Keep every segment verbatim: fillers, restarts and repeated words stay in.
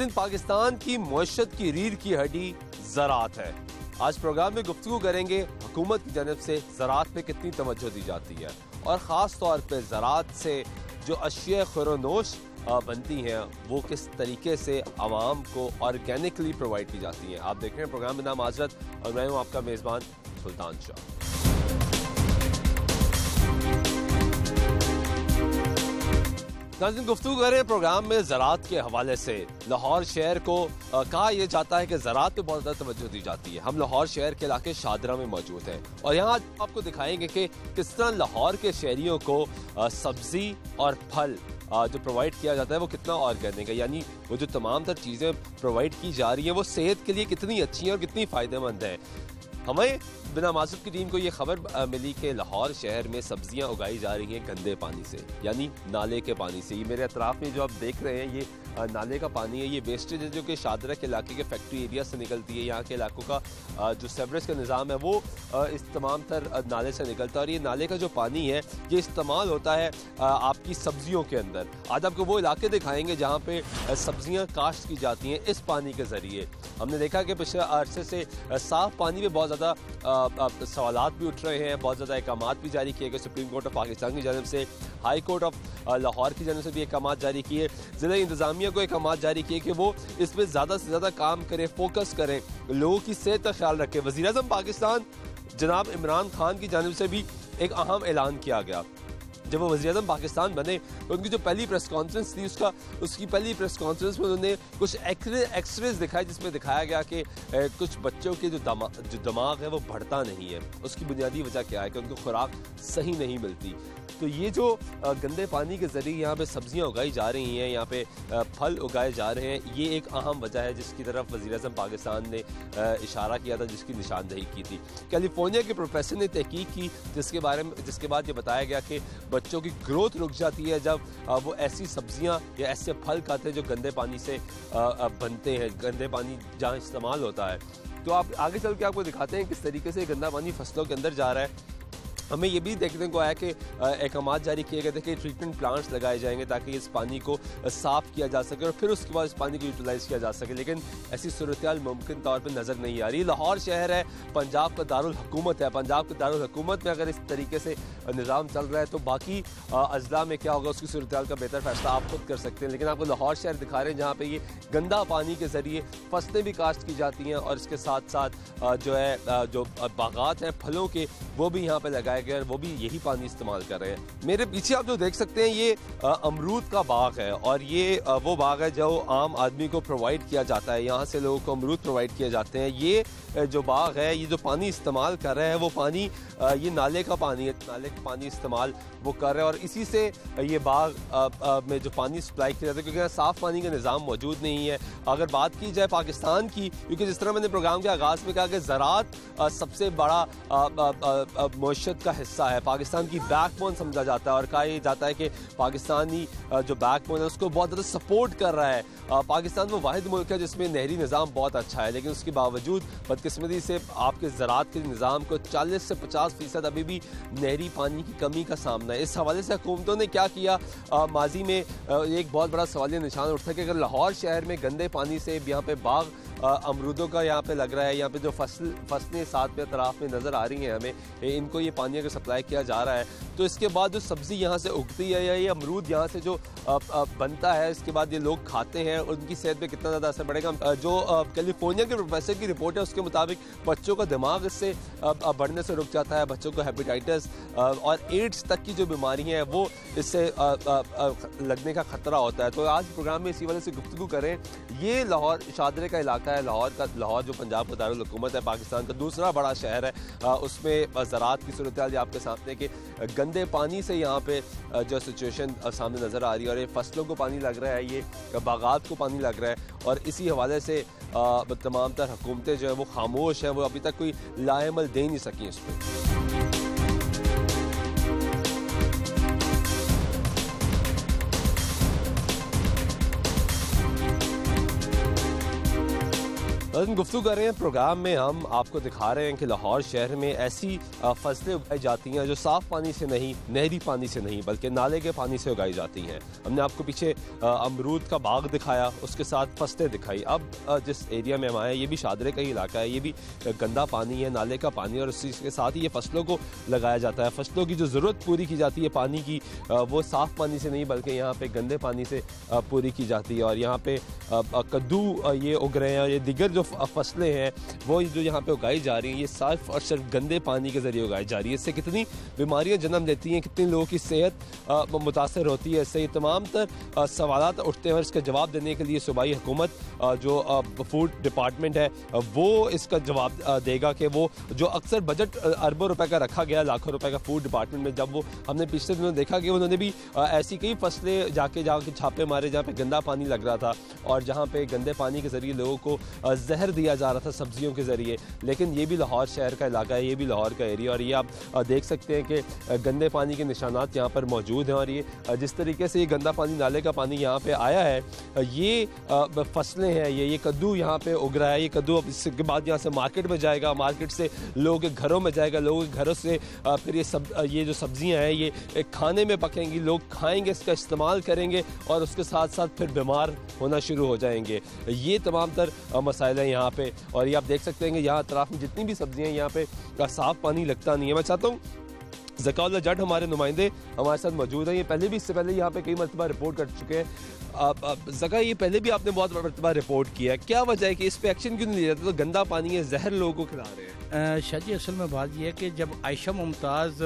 नाज़रीन, पाकिस्तान की मईशत की रीढ़ की हड्डी ज़राअत है। आज प्रोग्राम में गुफ्तगू करेंगे हुकूमत की जानब से ज़राअत पे कितनी तवज्जो दी जाती है और ख़ास तौर पे ज़राअत से जो अशिया खुरनोश बनती हैं वो किस तरीके से आवाम को ऑर्गेनिकली प्रोवाइड की जाती हैं। आप देख रहे हैं प्रोग्राम में नाम आज़रत और मैं हूँ आपका मेज़बान सुल्तान शाह। नाज़रीन, गुफ्तगू करें प्रोग्राम में ज़राअत के हवाले से। लाहौर शहर को आ, कहा यह जाता है कि ज़राअत पे बहुत ज़्यादा तवज्जो दी जाती है। हम लाहौर शहर के इलाके शादरा में मौजूद हैं और यहाँ आपको दिखाएंगे कि किस तरह लाहौर के शहरियों को आ, सब्जी और फल आ, जो प्रोवाइड किया जाता है वो कितना ऑर्गेनिक है, यानी वो जो तमाम तर चीज़ें प्रोवाइड की जा रही हैं वो सेहत के लिए कितनी अच्छी हैं और कितनी फ़ायदेमंद हैं। हमें बिना मासूब की टीम को ये खबर मिली कि लाहौर शहर में सब्जियां उगाई जा रही हैं गंदे पानी से, यानी नाले के पानी से। ये मेरे अतराफ में जो आप देख रहे हैं ये नाले का पानी है, ये वेस्टेज है जो कि शादरा के इलाके के फैक्ट्री एरिया से निकलती है। यहाँ के इलाकों का जो सेवरेज का निज़ाम है वो इस तमाम तर नाले से निकलता है और ये नाले का जो पानी है ये इस्तेमाल होता है आपकी सब्जियों के अंदर। आज आपको वो इलाके दिखाएंगे जहाँ पे सब्जियाँ काश्त की जाती हैं इस पानी के ज़रिए। हमने देखा कि पिछले अरसे से साफ़ पानी में बहुत ज़्यादा सवालात भी उठ रहे हैं, बहुत ज़्यादा अहकामात भी जारी किए गए सुप्रीम कोर्ट ऑफ पाकिस्तान की जानब से, हाई कोर्ट ऑफ लाहौर की जानब से भी अहकामात जारी किए, ज़िला इंतज़ामिया को अहकामात जारी किए कि वो इस पर ज़्यादा से ज़्यादा काम करें, फोकस करें, लोगों की सेहत का ख्याल रखें। वज़ीर आज़म पाकिस्तान जनाब इमरान खान की जानब से भी एक अहम ऐलान किया गया। जब वो वज़ीर आज़म पाकिस्तान बने तो उनकी जो पहली प्रेस कॉन्फ्रेंस थी उसका उसकी पहली प्रेस कॉन्फ्रेंस में उन्होंने कुछ एक्सरेज दिखाए जिसमें दिखाया गया कि कुछ बच्चों के जो दमा, जो दिमाग है वो बढ़ता नहीं है। उसकी बुनियादी वजह क्या है कि उनको खुराक सही नहीं मिलती। तो ये जो गंदे पानी के ज़रिए यहाँ पे सब्जियाँ उगाई जा रही हैं, यहाँ पे फल उगाए जा रहे हैं, ये एक अहम वजह है जिसकी तरफ वज़ीर आज़म पाकिस्तान ने इशारा किया था, जिसकी निशानदेही की थी। कैलिफोर्निया के प्रोफेसर ने तहकीक की जिसके बारे में जिसके बाद ये बताया गया कि बच्चों की ग्रोथ रुक जाती है जब वो ऐसी सब्जियाँ या ऐसे फल खाते हैं जो गंदे पानी से बनते हैं, गंदे पानी जहाँ इस्तेमाल होता है। तो आप आगे चल के आपको दिखाते हैं किस तरीके से गंदा पानी फसलों के अंदर जा रहा है। हमें ये भी देखने को आया कि अहकामात जारी किए गए थे कि ट्रीटमेंट प्लांट्स लगाए जाएंगे ताकि इस पानी को साफ़ किया जा सके और फिर उसके बाद इस पानी को यूटिलाइज़ किया जा सके, लेकिन ऐसी सूरत मुमकिन तौर पर नज़र नहीं आ रही। लाहौर शहर है, पंजाब का दारुल हुकूमत है, पंजाब के दारुल हुकूमत में अगर इस तरीके से निज़ाम चल रहा है तो बाकी अजला में क्या होगा उसकी सूरत का बेहतर फैसला आप खुद कर सकते हैं। लेकिन आपको लाहौर शहर दिखा रहे हैं जहाँ पर ये गंदा पानी के ज़रिए फसलें भी काश्त की जाती हैं और इसके साथ साथ जो है जो बागात हैं फलों के वो भी यहाँ पर लगाए गए, वो भी यही पानी इस्तेमाल कर रहे हैं। मेरे पीछे आप जो देख सकते हैं ये अमरूद का बाग है और ये वो बाग है जो आम आदमी को प्रोवाइड किया जाता है। यहाँ से लोगों को अमरूद प्रोवाइड किए जाते हैं। ये जो बाग है, ये जो पानी इस्तेमाल कर रहे हैं वो पानी ये नाले का पानी है, नाले का पानी इस्तेमाल वो कर रहे हैं और इसी से ये बाग में जो पानी सप्लाई किया जाता है क्योंकि साफ़ पानी का निज़ाम मौजूद नहीं है। अगर बात की जाए पाकिस्तान की, क्योंकि जिस तरह मैंने प्रोग्राम के आगाज़ में कहा कि ज़राअत सबसे बड़ा मईशत का हिस्सा है, पाकिस्तान की बैकबोन समझा जाता है और कहा यह जाता है कि पाकिस्तानी जो बैकबोन है उसको बहुत ज़्यादा सपोर्ट कर रहा है। पाकिस्तान वो वाहिद मुल्क है जिसमें नहरी निज़ाम बहुत अच्छा है, लेकिन उसके बावजूद बदकिस्मती से आपके ज़राअत के निज़ाम को चालीस से पचास फीसद अभी भी नहरी पानी की कमी का सामना है। इस हवाले से हुकूमतों ने क्या किया, माजी में एक बहुत बड़ा सवालिया निशान उठता है कि अगर लाहौर शहर में गंदे पानी से यहाँ पे बाग अमरूदों का यहाँ पे लग रहा है, यहाँ पे जो फसल फसलें साथ में तराफ में नज़र आ रही हैं हमें, इनको ये पानी अगर सप्लाई किया जा रहा है तो इसके बाद जो सब्ज़ी यहाँ से उगती है या ये अमरूद यहाँ से जो आ, आ, बनता है इसके बाद ये लोग खाते हैं और उनकी सेहत पे कितना ज़्यादा असर पड़ेगा। जो कैलिफोर्निया के प्रोफेसर की रिपोर्ट है उसके मुताबिक बच्चों का दिमाग इससे बढ़ने से रुक जाता है, बच्चों को हेपेटाइटिस और एड्स तक की जो बीमारियाँ हैं वो इससे लगने का ख़तरा होता है। तो आज प्रोग्राम में इसी वजह से गुफ्तगू करें। ये लाहौर शादरे का इलाका है, लाहौर का लाहौर जो पंजाब का दारुल हुकूमत है, पाकिस्तान का दूसरा बड़ा शहर है, उसमें ज़राअत की सूरत हाल आपके सामने के गंदे पानी से यहाँ पे जो सिचुएशन सामने नज़र आ रही है और ये फसलों को पानी लग रहा है, ये बागात को पानी लग रहा है और इसी हवाले से तमाम तर हुकूमतें जो है वो खामोश हैं, वो अभी तक कोई लाएमल दे नहीं सकी इस पर। हम गुफ्तगू कर रहे हैं प्रोग्राम में, हम आपको दिखा रहे हैं कि लाहौर शहर में ऐसी फसलें उगाई जाती हैं जो साफ़ पानी से नहीं, नहरी पानी से नहीं, बल्कि नाले के पानी से उगाई जाती हैं। हमने आपको पीछे अमरूद का बाग दिखाया, उसके साथ फसलें दिखाई। अब जिस एरिया में हम आए, ये भी शादरे का ही इलाका है, ये भी गंदा पानी है, नाले का पानी, और उसी के साथ ही ये फसलों को लगाया जाता है। फसलों की जो ज़रूरत पूरी की जाती है पानी की, वो साफ़ पानी से नहीं बल्कि यहाँ पे गंदे पानी से पूरी की जाती है। और यहाँ पे कद्दू ये उग रहे हैं, और ये दिगर जो फसलें हैं वो जो यहाँ पे उगाई जा रही हैं, ये सिर्फ और सिर्फ गंदे पानी के ज़रिए उगाई जा रही है। इससे कितनी बीमारियाँ जन्म लेती हैं, कितने लोगों की सेहत मुतासर होती है। इससे ये तमाम तर सवालात उठते हैं, और इसका जवाब देने के लिए सूबाई हुकूमत जो फूड डिपार्टमेंट है वो इसका जवाब देगा कि वो जो अक्सर बजट अरबों रुपए का रखा गया, लाखों रुपए का फूड डिपार्टमेंट में, जब वो हमने पिछले दिनों देखा कि उन्होंने भी ऐसी कई फसलें जाके जाके छापे मारे जहाँ पे गंदा पानी लग रहा था, और जहाँ पे गंदे पानी के ज़रिए लोगों को जहर दिया जा रहा था सब्जियों के ज़रिए। लेकिन ये भी लाहौर शहर का इलाका है, ये भी लाहौर का एरिया, और ये आप देख सकते हैं कि गंदे पानी के निशानात यहाँ पर मौजूद हैं। और ये जिस तरीके से ये गंदा पानी, नाले का पानी यहाँ पे आया है, ये फसलें हैं, ये ये कद्दू यहाँ पे उग रहा है। ये कद्दू अब इसके बाद यहाँ से मार्केट में जाएगा, मार्केट से लोगों के घरों में जाएगा, लोगों के घरों से फिर ये सब ये जो सब्जियाँ हैं ये खाने में पकेंगी, लोग खाएंगे, इसका इस्तेमाल करेंगे, और उसके साथ साथ फिर बीमार होना शुरू हो जाएंगे। ये तमाम तर मसाइल हैं यहाँ पे। और ये आप देख सकते हैं कि यहाँ अतराफ में जितनी भी सब्जियाँ हैं, यहाँ पे साफ़ पानी लगता नहीं है। मैं चाहता हूँ ज़काउल्लाह जट हमारे नुमाइंदे हमारे साथ मौजूद हैं। ये पहले भी, इससे पहले यहाँ पे कई मरतबा रिपोर्ट कर चुके हैं। ज़का, ये पहले भी आपने बहुत मरतबा रिपोर्ट किया है, क्या वजह है कि इस पर एक्शन क्यों नहीं लिया जाता? तो गंदा पानी है, जहर लोगों को खिला रहे हैं। शाह जी, असल में बात यह है कि जब Ayesha Mumtaz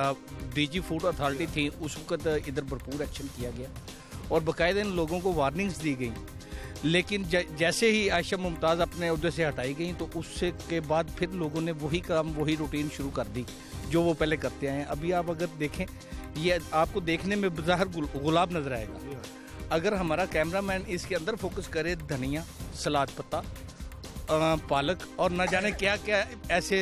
DG food authority थी, उस वक्त इधर भरपूर एक्शन किया गया और बाकायदा इन लोगों को वार्निंग्स दी गई। लेकिन जैसे ही आयशा मुमताज़ अपने उहदे से हटाई गई, तो उससे के बाद फिर लोगों ने वही काम, वही रूटीन शुरू कर दी जो वो पहले करते आए हैं। अभी आप अगर देखें, ये आपको देखने में बाहर गुलाब नजर आएगा, अगर हमारा कैमरामैन इसके अंदर फोकस करे, धनिया, सलाद पत्ता, पालक और न जाने क्या क्या ऐसे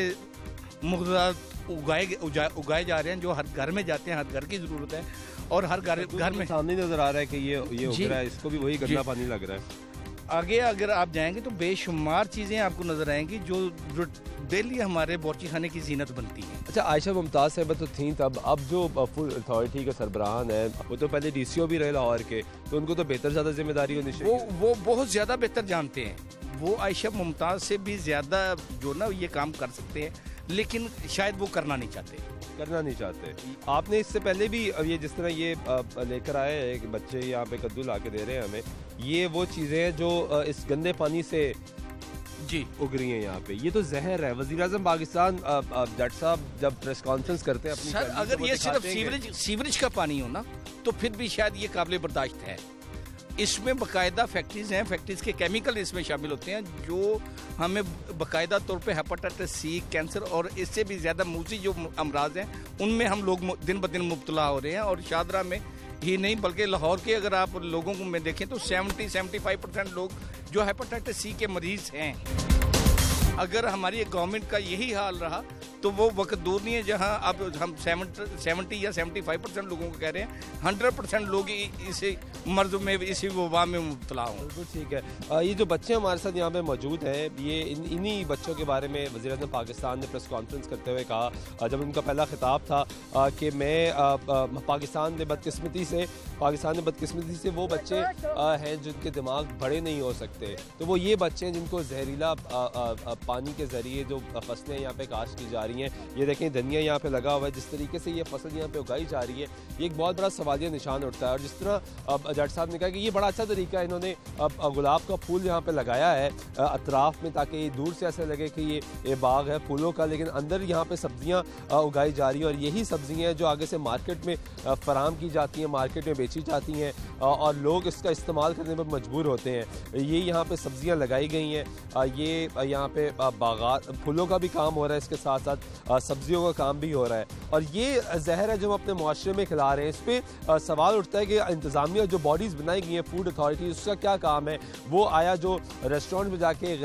मुख्तलिफ उगाए उगाए जा रहे हैं जो हर घर में जाते हैं, हर घर की ज़रूरत है, और हर घर घर में सामने नजर आ रहा है कि ये ये उग रहा है, इसको भी वही गंदा पानी लग रहा है। आगे अगर आप जाएंगे तो बेशुमार चीज़ें आपको नजर आएंगी जो जो डेली हमारे बावर्ची खाने की जीनत बनती है। अच्छा, आयशा मुमताज़ साहब तो थी तब, अब जो फूड अथॉरिटी के सरबराहान है वो तो पहले डीसीओ भी रहे लाहौर के, तो उनको तो बेहतर ज़्यादा जिम्मेदारी होनी चाहिए। वो वो बहुत ज़्यादा बेहतर जानते हैं, वो आयशा मुमताज़ से भी ज़्यादा जो ना ये काम कर सकते हैं, लेकिन शायद वो करना नहीं चाहते करना नहीं चाहते आपने इससे पहले भी ये जिस तरह ये लेकर आए एक बच्चे यहाँ पे कद्दू ला के दे रहे हैं हमें, ये वो चीज़ें हैं जो इस गंदे पानी से जी उग रही हैं यहाँ पे। ये तो जहर है। वज़ीर आज़म पाकिस्तान जट साहब जब प्रेस कॉन्फ्रेंस करते हैं अपनी, सर अगर ये सिर्फ सीवरेज सीवरेज का पानी हो ना, तो फिर भी शायद ये काबिल बर्दाश्त है। इसमें बाकायदा फैक्ट्रीज हैं, फैक्ट्रीज के केमिकल इसमें शामिल होते हैं जो हमें बाकायदा तौर पे हेपेटाइटिस सी, कैंसर और इससे भी ज़्यादा मूसी जो अमराज हैं उनमें हम लोग दिन ब दिन मुब्तला हो रहे हैं। और शादरा में ही नहीं बल्कि लाहौर के अगर आप लोगों को में देखें तो सेवेंटी सेवेंटी फाइव परसेंट लोग जो हेपेटाइटिस सी के मरीज़ हैं। अगर हमारी गवर्नमेंट का यही हाल रहा तो वो वक्त दूर नहीं है जहां अब हम सेवेंटी या सेवेंटी फाइव परसेंट लोगों को कह रहे हैं हंड्रेड परसेंट लोग इसी मर्ज में, इसी वबा में मुब्तला हों। बिल्कुल ठीक है। ये जो बच्चे हमारे साथ यहाँ पे मौजूद हैं, ये इन इन्हीं बच्चों के बारे में वज़ीर आज़म पाकिस्तान ने प्रेस कॉन्फ्रेंस करते हुए कहा, जब उनका पहला खिताब था कि मैं पाकिस्तान ने बदकिस्मती से पाकिस्तान में बदकिस्मती से वो बच्चे हैं जिनके दिमाग बड़े नहीं हो सकते, तो वो ये बच्चे हैं जिनको जहरीला पानी के ज़रिए जो फसलें यहाँ पे काश्त की जा रही हैं। ये देखें धनिया यहाँ पे लगा हुआ है, जिस तरीके से ये फसल यहाँ पे उगाई जा रही है, ये एक बहुत बड़ा सवालिया निशान उठता है। और जिस तरह जट साहब ने कहा कि ये बड़ा अच्छा तरीका है, इन्होंने गुलाब का फूल यहाँ पे लगाया है अतराफ में, ताकि दूर से ऐसा लगे कि ये, ये बाग है फूलों का, लेकिन अंदर यहाँ पे सब्जियाँ उगाई जा रही हैं। और यही सब्जियाँ हैं जो आगे से मार्केट में फराम की जाती हैं, मार्केट में बेची जाती हैं, और लोग इसका इस्तेमाल करने पर मजबूर होते हैं। ये यहाँ पे सब्जियाँ लगाई गई हैं, ये यहाँ पे बागात फूलों का भी काम हो रहा है, इसके साथ साथ सब्जियों का काम भी हो रहा है। और ये जहर है जो हम अपने मुआशरे में खिला रहे हैं। इस पर सवाल उठता है कि इंतज़ामिया जो बॉडीज़ बनाई गई हैं फूड अथॉरिटी, उसका क्या काम है? वो आया जो रेस्टोरेंट में जाके गैर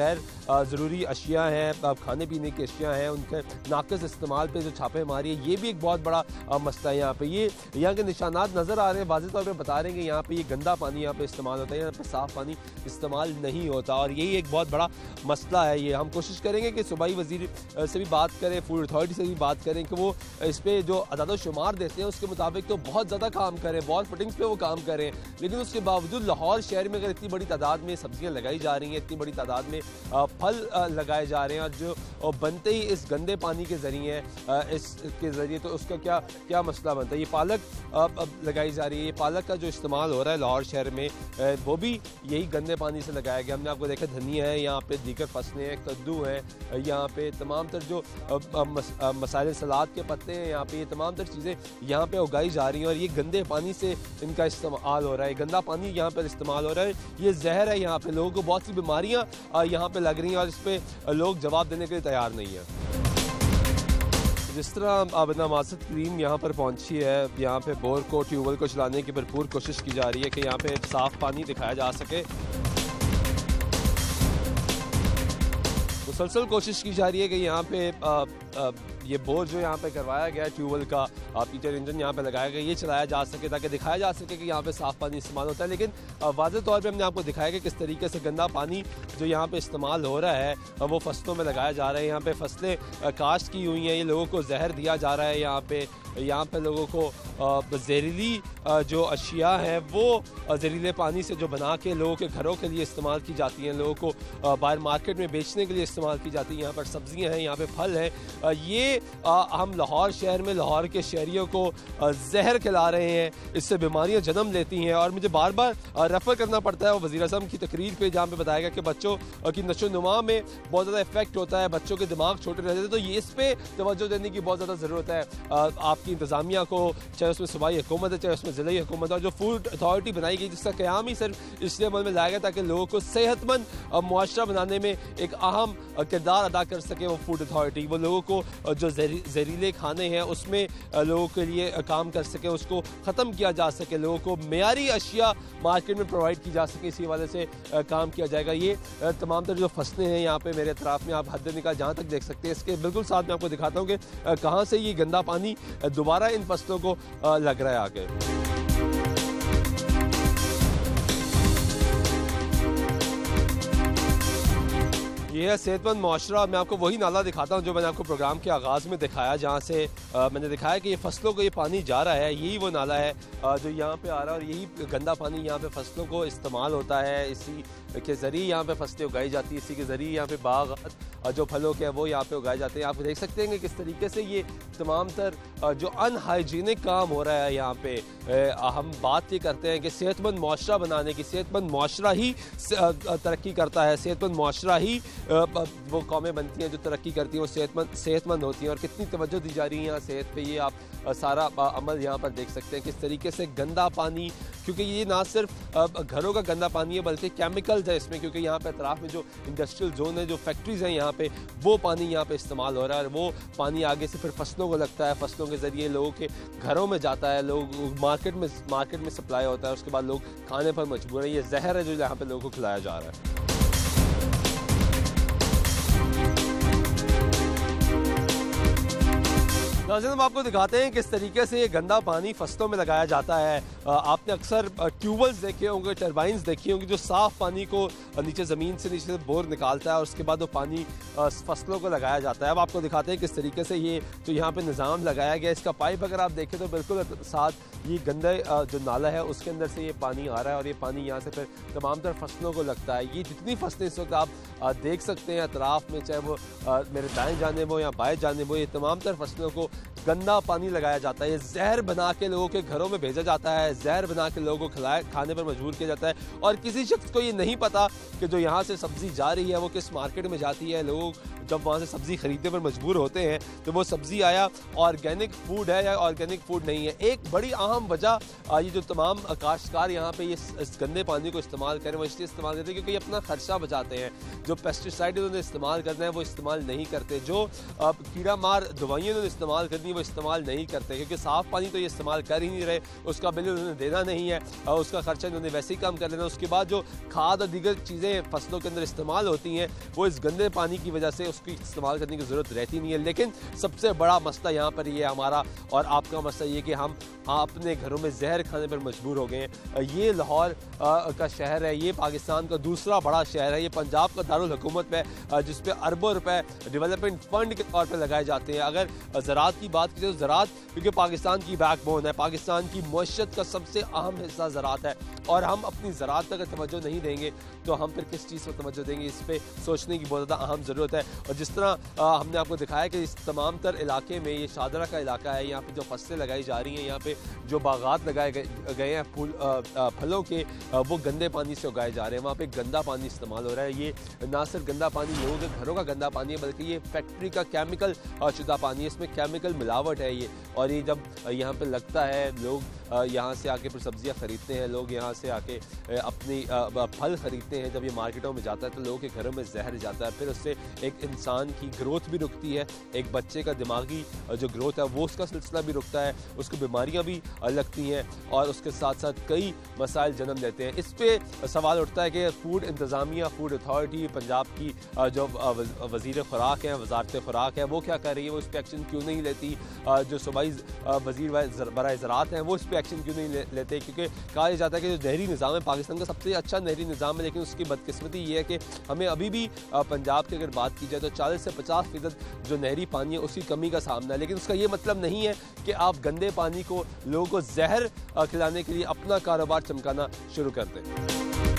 ज़रूरी अशिया हैं, खाने पीने की अशिया हैं, उनके नाक़िस इस्तेमाल पे जो छापे मारी है, ये भी एक बहुत बड़ा मसला है। यहाँ पे ये यहाँ के निशानात नज़र आ रहे हैं, वाज़ेह तौर पे बता रहे हैं कि यहाँ पे ये गंदा पानी यहाँ पे इस्तेमाल होता है, यहाँ पे साफ़ पानी इस्तेमाल नहीं होता, और यही एक बहुत बड़ा मसला है। ये हम कोशिश करेंगे कि सूबाई वज़ीर से भी बात करें, फूड अथॉरिटी से भी बात करें कि वो इस पर जो अदाद शुमार देते हैं उसके मुताबिक तो बहुत ज़्यादा काम करें, बहुत फिटिंग्स पे वो काम करें, लेकिन उसके बावजूद लाहौर शहर में अगर इतनी बड़ी तादाद में सब्जियां लगाई जा रही हैं, इतनी बड़ी तादाद में फल लगाए जा रहे हैं, और जो बनते ही इस गंदे पानी के ज़रिए इसके ज़रिए, तो उसका क्या क्या मसला बनता है। ये पालक लगाई जा रही है, ये पालक का जो इस्तेमाल हो रहा है लाहौर शहर में वो भी यही गंदे पानी से लगाया गया। हमने आपको देखा धनिया है, यहाँ पे दीगर फसलें हैं, कद्दू हैं, यहाँ पे तमाम तर जो मसाले सलाद के पत्ते हैं, यहाँ पे ये तमाम तर चीज़ें यहाँ पे उगाई जा रही हैं, और ये गंदे पानी से इनका इस्तेमाल हो रहा है, गंदा पानी यहाँ पर इस्तेमाल हो रहा है, ये जहर है। यहाँ पे लोगों को बहुत सी बीमारियाँ यहाँ पे लग रही हैं और इस पर लोग जवाब देने के लिए तैयार नहीं है। जिस तरह आबिदा मासद क्रीम यहाँ पर पहुँची है, यहाँ पे बोर को ट्यूबवेल को चलाने की भरपूर कोशिश की जा रही है कि यहाँ पे साफ़ पानी दिखाया जा सके। मुसलसल कोशिश की जा रही है कि यहाँ पे आ, आ, ये बोर जो यहाँ पे करवाया गया है ट्यूबवेल का, पीटर इंजन यहाँ पे लगाया गया, ये चलाया जा सके ताकि दिखाया जा सके कि यहाँ पे साफ़ पानी इस्तेमाल होता है। लेकिन वाज़ेह तौर पे हमने आपको दिखाया कि किस तरीके से गंदा पानी जो यहाँ पे इस्तेमाल हो रहा है वो फसलों में लगाया जा रहा है। यहाँ पे फसलें काश्त की हुई हैं, ये लोगों को जहर दिया जा रहा है, यहाँ पे यहाँ पे लोगों को जहरीली जो अशिया हैं वो जहरीले पानी से जो बना के लोगों के घरों के लिए इस्तेमाल की जाती हैं, लोगों को बाहर मार्केट में बेचने के लिए इस्तेमाल की जाती हैं। यहाँ पर सब्जियाँ हैं, यहाँ पे फल हैं, ये हम लाहौर शहर में लाहौर के शहरियों को जहर खिला रहे हैं, इससे बीमारियाँ जन्म लेती हैं। और मुझे बार बार रेफ़र करना पड़ता है वज़ीर आज़म की तकरीर पे, जहाँ पे बताया गया कि बच्चों की नशो नुमा में बहुत ज़्यादा इफेक्ट होता है, बच्चों के दिमाग छोटे रहते हैं, तो ये इस पर तवज्जो देने की बहुत ज़्यादा ज़रूरत है आपकी इंतज़ामिया को, चाहे उसमें सूबाई हुकूमत है, चाहे उसमें ज़िले हुकूमत है। और जो फूड अथॉरिटी बनाई गई जिसका क़याम ही सिर्फ इसलिए अमल में लाया गया ताकि लोगों को सेहतमंद मुआशरा बनाने में एक अहम किरदार अदा कर सके वो फूड अथॉरिटी, वो लोगों को जो जहरीले खाने हैं उसमें लोगों के लिए काम कर सके, उसको ख़त्म किया जा सके, लोगों को मेयारी अशिया मार्केट में प्रोवाइड की जा सके, इसी वाले से काम किया जाएगा। ये तमाम तर जो फसलें हैं यहाँ पे मेरे अतराफ़ में आप हद निकाल जहाँ तक देख सकते हैं, इसके बिल्कुल साथ में आपको दिखाता हूँ कि कहाँ से ये गंदा पानी दोबारा इन फसलों को लग रहा है आगे। ये है सेहतमंद मुआशरा। मैं आपको वही नाला दिखाता हूँ जो मैंने आपको प्रोग्राम के आगाज़ में दिखाया, जहाँ से आ, मैंने दिखाया कि ये फसलों को ये पानी जा रहा है, यही वो नाला है आ, जो यहाँ पे आ रहा है, और यही गंदा पानी यहाँ पे फसलों को इस्तेमाल होता है, इसी के ज़रिए यहाँ पे फसलें उगाई जाती है, इसी के ज़रिए यहाँ पे बाग़ जो फलों के हैं वो यहाँ पे उगाए जाते हैं। आप देख सकते हैं कि किस तरीके से ये तमाम तर जो अनहाइजीनिक काम हो रहा है यहाँ पे। हम बात ये करते हैं कि सेहतमंद मुआशरा बनाने की, सेहतमंद मुआशरा ही तरक्की करता है, सेहतमंद मुआशरा ही वो कौमें बनती हैं जो तरक्की करती हैं, वो सेहतमंद सेहतमंद होती हैं। और कितनी तवज्जो दी जा रही है यहाँ सेहत पे, ये आप सारा अमल यहाँ पर देख सकते हैं। किस तरीके से गंदा पानी, क्योंकि ये ना सिर्फ घरों का गंदा पानी है बल्कि केमिकल्स है इसमें, क्योंकि यहाँ पे अतराफ़ में जो इंडस्ट्रियल जोन है, जो फैक्ट्रीज़ हैं यहाँ पे, वो पानी यहाँ पे इस्तेमाल हो रहा है, और वो पानी आगे से फिर फसलों को लगता है, फसलों के ज़रिए लोगों के घरों में जाता है, लोग मार्केट में मार्केट में सप्लाई होता है, उसके बाद लोग खाने पर मजबूर है। ये जहर है जो यहाँ पे लोगों को खिलाया जा रहा है। नाज़रीन, हम आपको दिखाते हैं किस तरीके से ये गंदा पानी फसलों में लगाया जाता है। आपने अक्सर ट्यूबवेल्स देखे होंगे, टरबाइंस देखी होंगी जो साफ़ पानी को नीचे ज़मीन से नीचे से बोर निकालता है और उसके बाद वो पानी फसलों को लगाया जाता है। अब आपको दिखाते हैं किस तरीके से ये जो यहाँ पे निज़ाम लगाया गया, इसका पाइप अगर आप देखें तो बिल्कुल साथ ये गंदे जो नाला है उसके अंदर से ये पानी आ रहा है, और ये पानी यहाँ से फिर तमाम तर फसलों को लगता है। ये जितनी फसलें इस वक्त आप देख सकते हैं अतराफ़ में, चाहे वो मेरे दाएँ जानिब हो या बाएँ जानिब हो, ये तमाम तर फसलों को गंदा पानी लगाया जाता है। ये जहर बना के लोगों के घरों में भेजा जाता है, जहर बना के लोगों को खिलाए खाने पर मजबूर किया जाता है, और किसी शख्स को ये नहीं पता कि जो यहाँ से सब्ज़ी जा रही है वो किस मार्केट में जाती है। लोग जब वहाँ से सब्ज़ी खरीदने पर मजबूर होते हैं तो वो सब्ज़ी आया ऑर्गेनिक फूड है या ऑर्गेनिक फूड नहीं है। एक बड़ी अहम वजह ये जो तमाम काश्तकार यहाँ पे ये इस गंदे पानी को इस्तेमाल करें वो इसलिए इस्तेमाल करते हैं क्योंकि ये अपना खर्चा बचाते हैं। जो पेस्टिसाइड उन्होंने इस्तेमाल करना है वो इस्तेमाल नहीं करते, जो कीड़ा मार दवाइयाँ उन्होंने इस्तेमाल करनी है वो इस्तेमाल नहीं करते, क्योंकि साफ़ पानी तो ये इस्तेमाल कर ही नहीं रहे, उसका बिल उन्होंने देना नहीं है, उसका खर्चा उन्होंने वैसे ही कम कर लेना। उसके बाद जो खाद और दीगर चीज़ें फसलों के अंदर इस्तेमाल होती हैं वो इस गंदे पानी की वजह से उसकी इस्तेमाल करने की ज़रूरत रहती नहीं है। लेकिन सबसे बड़ा मसला यहाँ पर ये हमारा और आपका मसला ये कि हम अपने घरों में जहर खाने पर मजबूर हो गए हैं। ये लाहौर का शहर है, ये पाकिस्तान का दूसरा बड़ा शहर है, ये पंजाब का दारुल हुकूमत है जिस पे अरबों रुपए डेवलपमेंट फंड के तौर पर लगाए जाते हैं। अगर ज़राअत की बात की जाए तो ज़राअत क्योंकि पाकिस्तान की बैकबोन है, पाकिस्तान की मईशत का सबसे अहम हिस्सा ज़राअत है और हम अपनी ज़राअत पर अगर तवज्जो नहीं देंगे तो हम फिर किस चीज़ पर तवज्जो देंगे, इस पर सोचने की बहुत ज़्यादा अहम ज़रूरत है। और जिस तरह आ, हमने आपको दिखाया कि इस तमाम तर इलाके में ये शादरा का इलाका है, यहाँ पे जो फसलें लगाई जा रही हैं, यहाँ पे जो बागात लगाए गए हैं फूल फलों के वो गंदे पानी से उगाए जा रहे हैं, वहाँ पे गंदा पानी इस्तेमाल हो रहा है। ये ना सिर्फ गंदा पानी लोगों के घरों का गंदा पानी है बल्कि ये फैक्ट्री का केमिकल शुदा पानी है, इसमें केमिकल मिलावट है ये। और ये जब यहाँ पे लगता है लोग यहाँ से आके फिर सब्जियाँ ख़रीदते हैं, लोग यहाँ से आके अपनी फल ख़रीदते हैं, जब ये मार्केटों में जाता है तो लोगों के घरों में जहर जाता है, फिर उससे एक इंसान की ग्रोथ भी रुकती है, एक बच्चे का दिमागी जो ग्रोथ है वो उसका सिलसिला भी रुकता है, उसको बीमारियाँ भी लगती हैं और उसके साथ साथ कई मसाइल जन्म लेते हैं। इस पर सवाल उठता है कि फूड इंतज़ामिया, फूड अथॉरिटी पंजाब की जो वज़ीर खुराक हैं, वजारत खुराक है, वो क्या कर रही है, वो इस पर एक्शन क्यों नहीं लेती? जो सूबाई वज़ीर बराए ज़राअत हैं वो इस पर एक्शन क्यों नहीं ले, लेते? क्योंकि कहा जाता है कि जो नहरी निज़ाम है पाकिस्तान का सबसे अच्छा नहरी निज़ाम है, लेकिन उसकी बदकिस्मती ये है कि हमें अभी भी पंजाब की अगर बात की जाए तो चालीस से पचास फीसद जो नहरी पानी है उसकी कमी का सामना है। लेकिन उसका ये मतलब नहीं है कि आप गंदे पानी को लोगों को जहर खिलाने के लिए अपना कारोबार चमकाना शुरू कर दें।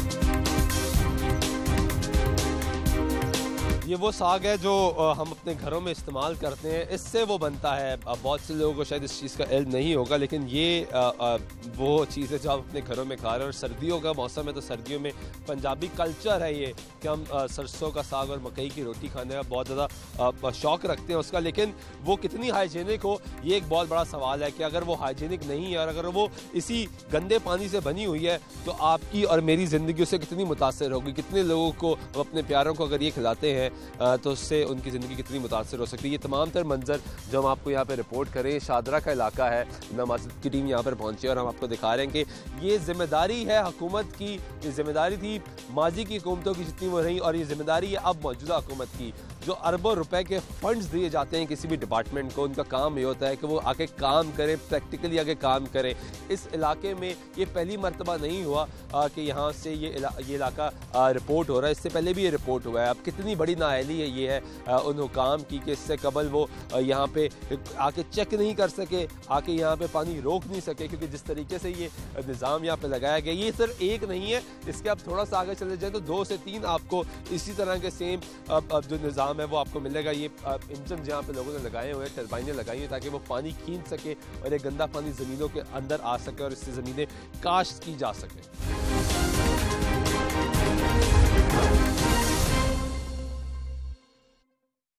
ये वो साग है जो हम अपने घरों में इस्तेमाल करते हैं, इससे वो बनता है। बहुत से लोगों को शायद इस चीज़ का इल्म नहीं होगा, लेकिन ये आ, आ, वो चीज़ है जो आप अपने घरों में खा रहे हैं। और सर्दियों का मौसम है तो सर्दियों में पंजाबी कल्चर है ये कि हम आ, सरसों का साग और मकई की रोटी खाने का बहुत ज़्यादा शौक़ रखते हैं उसका, लेकिन वो कितनी हाइजीनिक हो ये एक बहुत बड़ा सवाल है कि अगर वो हाइजीनिक नहीं है और अगर वो इसी गंदे पानी से बनी हुई है तो आपकी और मेरी ज़िंदगी उससे कितनी मुतासर होगी। कितने लोगों को, अपने प्यारों को अगर ये खिलाते हैं तो उससे उनकी ज़िंदगी कितनी मुतासर हो सकती है। ये तमाम तर मंजर जो हम आपको यहाँ पे रिपोर्ट करें, शादरा का इलाका है, नमाज़ की टीम यहाँ पर पहुँची और हम आपको दिखा रहे हैं कि ये जिम्मेदारी है हुकूमत की, ये जिम्मेदारी थी माजी की हुकूमतों की जितनी वो रही और ये जिम्मेदारी है अब मौजूदा हुकूमत की। जो अरबों रुपए के फंड्स दिए जाते हैं किसी भी डिपार्टमेंट को, उनका काम ये होता है कि वो आके काम करें, प्रैक्टिकली आके काम करें। इस इलाके में ये पहली मरतबा नहीं हुआ आ, कि यहाँ से ये इला, ये इलाका आ, रिपोर्ट हो रहा है, इससे पहले भी ये रिपोर्ट हुआ है। अब कितनी बड़ी नाअहली है ये है आ, उन हुकाम की कि इससे कबल वो आ, यहाँ पे आके चेक नहीं कर सके, आके यहाँ पे पानी रोक नहीं सके, क्योंकि जिस तरीके से ये निज़ाम यहाँ पे लगाया गया, ये सिर्फ एक नहीं है, इसके अब थोड़ा सा आगे चले जाए तो दो से तीन आपको इसी तरह के सेम अब, अब जो निज़ाम है वो आपको मिलेगा। ये इंजन जहाँ पे लोगों ने लगाए हुए हैं, टरबाइनें लगाई हैं ताकि वो पानी खींच सके और ये गंदा पानी ज़मीनों के अंदर आ सके और इससे ज़मीनें काश्त की जा सके।